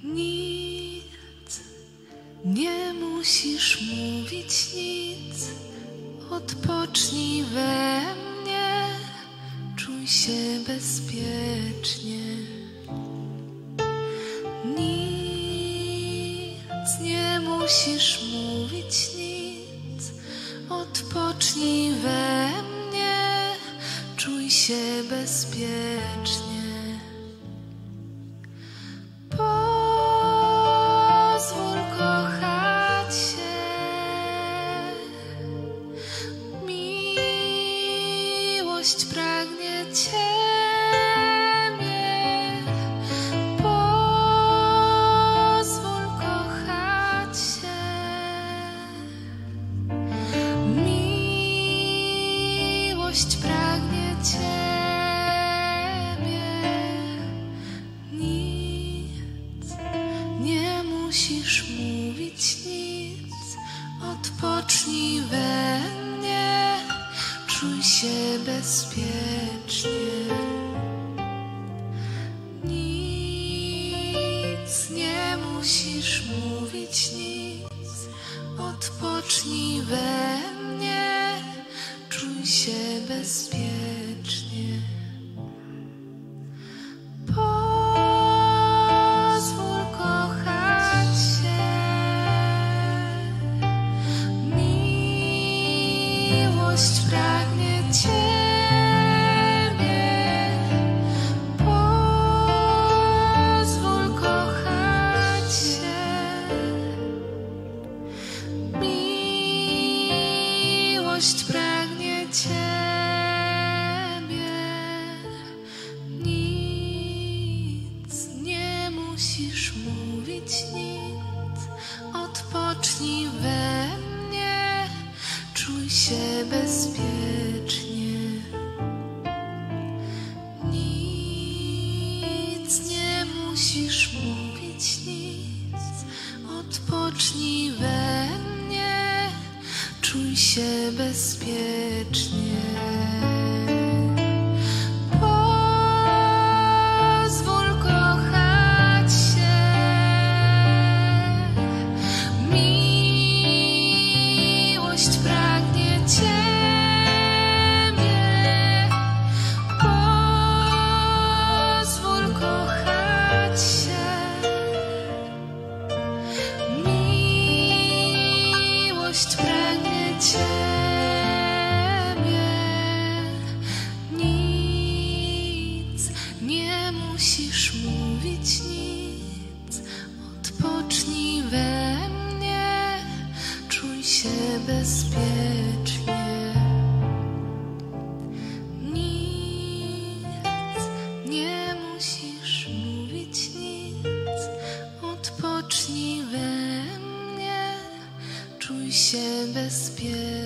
Nic, nie musisz mówić nic, odpocznij we mnie, czuj się bezpiecznie. Nic, nie musisz mówić nic, odpocznij we mnie, czuj się bezpiecznie. Pozwól kochać się, miłość pragnie Ciebie. Pozwól kochać się, miłość pragnie Ciebie. Nie musisz mówić nic, odpocznij we mnie, czuj się bezpiecznie. Nic, nie musisz mówić nic, odpocznij we mnie, czuj się bezpiecznie. Pozwól kochać się, miłość pragnie Ciebie. Pozwól kochać się, miłość pragnie Ciebie. Musisz mówić nic, odpocznij we mnie, czuj się bezpiecznie. Nic, nie musisz mówić nic, odpocznij we mnie, czuj się bezpiecznie. Miłość pragnie Ciebie. Nic, nie musisz mówić nic, odpocznij we mnie, czuj się bezpiecznie. Nic, nie musisz mówić nic, odpocznij we mnie, czuj się bezpiecznie.